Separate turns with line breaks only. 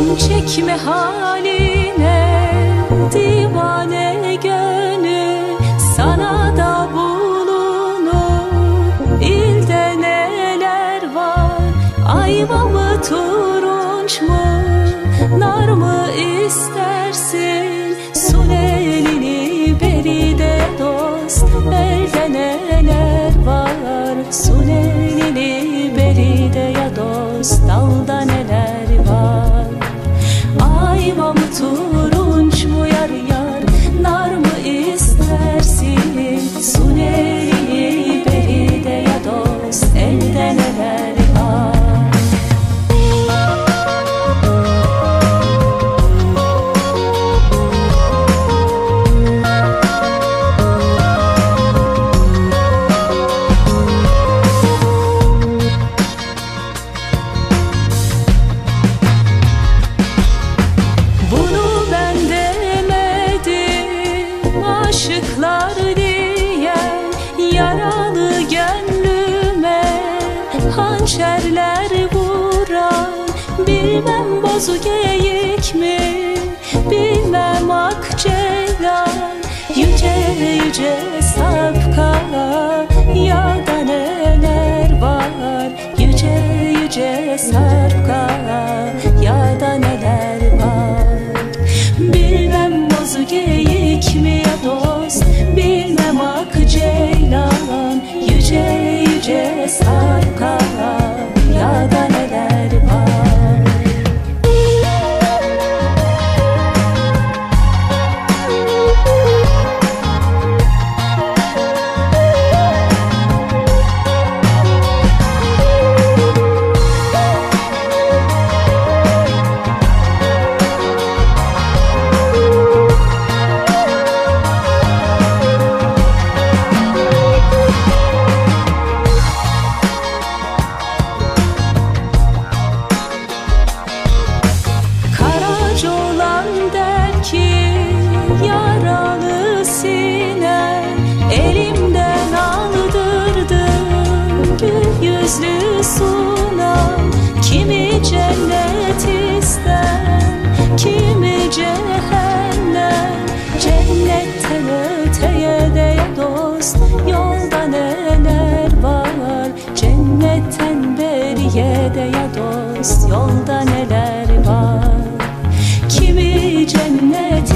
çekme haline divane gönül, sana da bulunur ilde neler var. Ayva mı turunç mu, nar mı istersin? Sun elini beride dost, elde neler var. Sun elini beride ya dost, dalda neler var. Ayva mı turunç mu yar yar, nar mı istersin? Sun elini beride ya dost, elde neler var. Aşıklar diyen yaralı gönlüme hançerler vuran, bilmem bozu geyik mi, bilmem ak ceylan. Yüce yüce sapka ya da neler var. Yüce yüce sapka ya da neler var. Bilmem bozu geyik mi ya dost, bilmem ak ceylan. Yüce yüce sarka ya da neler var. Yaralı sinem elimden aldırdın, gül yüzlü sunam. Kimi cennet ister, kimi cehennem. Cennetten öteye de ya dost, yolda neler var. Cennetten beriye de ya dost, yolda neler var. Kimi cennet